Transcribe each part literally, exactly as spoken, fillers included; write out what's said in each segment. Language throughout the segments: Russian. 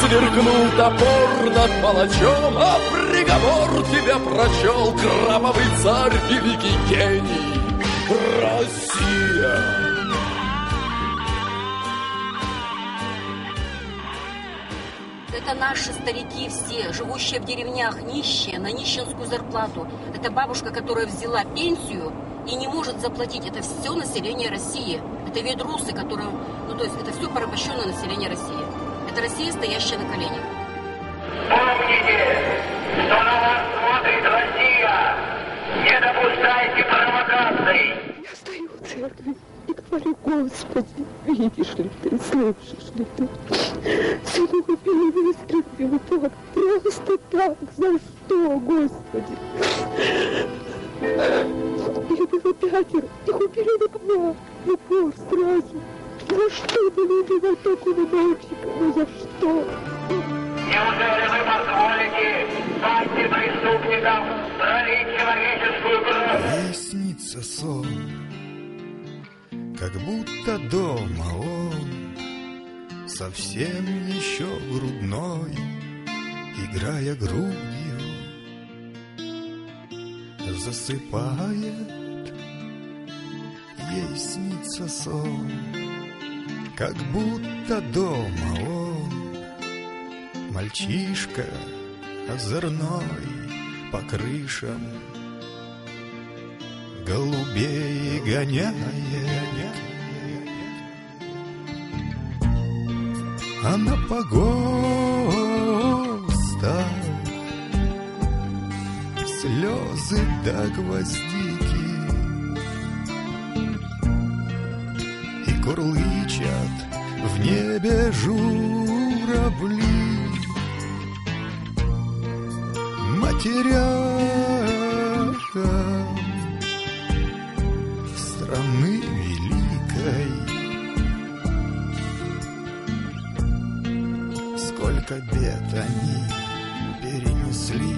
сверкнул топор над палачом, а приговор тебя прочел кровавый царь, великий гений Россия. Это наши старики все, живущие в деревнях, нищие, на нищенскую зарплату. Это бабушка, которая взяла пенсию и не может заплатить. Это все население России. Это ведрусы, которые... Ну, то есть это все порабощенное население России. Это Россия, стоящая на коленях. Помните, что на вас смотрит Россия. Не допускайте провокаций. Я стою в церкви и говорю: Господи, видишь ли ты, слышишь ли ты? Сыну купили, выстрелили вот так, просто так, за что, Господи? Их было пятеро, их убили на два, в упор сразу. За что было убивать такого мальчика? Ну за что? Неужели вы позволите антипреступникам пролить человеческую кровь? Ей снится сон, как будто дома он, совсем еще грудной, играя грудью, засыпает. Ей снится сон, как будто дома он, мальчишка озорной по крышам, голубей гоняет. А на погостах слезы до гвоздики, и курлычат в небе журавли, матерям страны великой. Сколько бед они перенесли.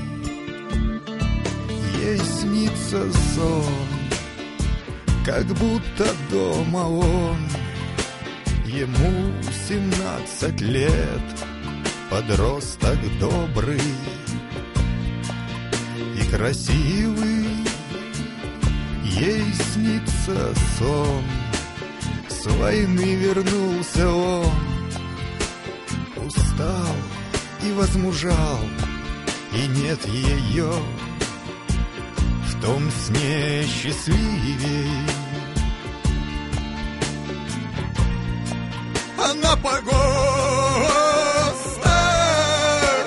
Ей снится сон, как будто дома он, ему семнадцать лет, подросток добрый и красивый. Ей снится сон, с войны вернулся он, устал и возмужал, и нет ее в том сне счастливей. А на погостах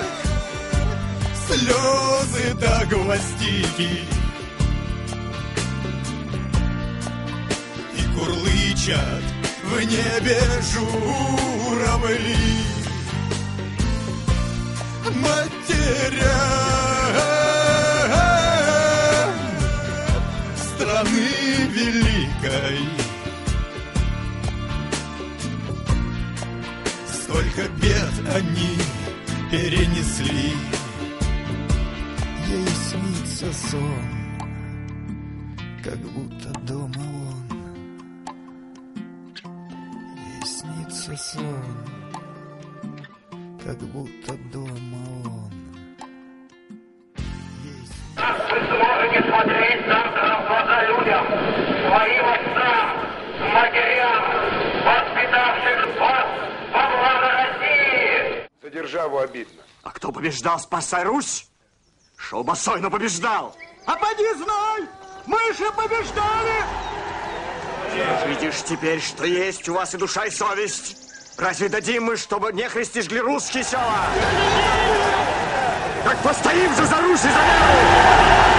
слезы до гвоздики, и курлычат в небе журавли, матеря страны великой. Сколько бед они перенесли. Ей снится сон, как будто дома он. Ей снится сон, как будто дома он. Как вы сможете смотреть завтра в глаза людям, своим отцам, матерям, воспитавших вас во благо России? За державу обидно. А кто побеждал, спасай Русь? Шел босой, но побеждал. А поди знай, мы же побеждали! Видишь теперь, что есть у вас и душа, и совесть. Разве дадим мы, чтобы нехристи жгли русские села? Так постоим же за Русь и за веру!